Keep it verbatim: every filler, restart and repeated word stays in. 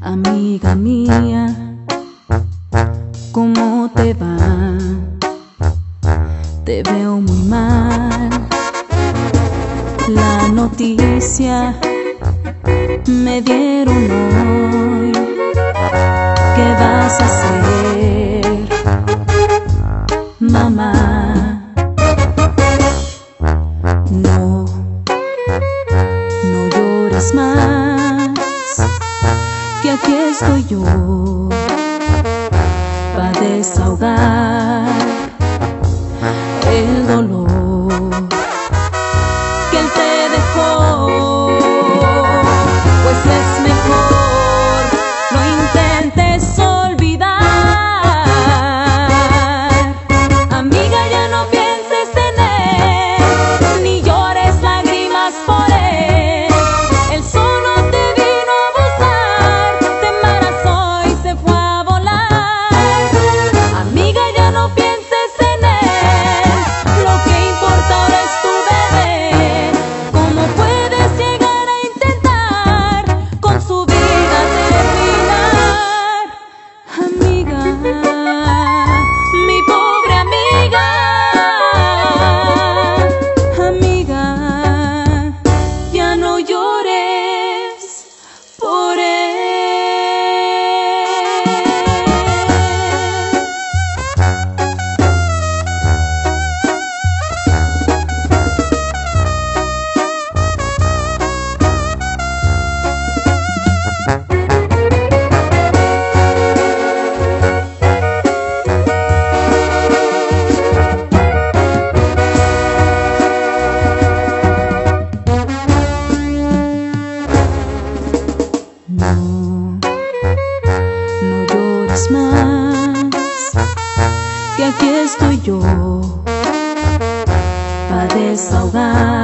Amiga mía, ¿cómo te va? Te veo muy mal. La noticia me dieron hoy. ¿Qué vas a hacer, mamá? No, no llores más, que aquí estoy yo para desahogar el dolor que él te dejó. Pues es mejor no intentes olvidar. Amiga, ya no pienses en él, ni llores lágrimas por él. Él solo te vino a buscar, te embarazó y se fue a volar. Amiga, ya no pienses en él, lo que importa ahora es tu bebé. ¿Cómo puedes llegar a intentar con su vida terminar? Amiga, mi pobre amiga, amiga, ya no llores por él. No, no llores más, que aquí estoy yo para desahogar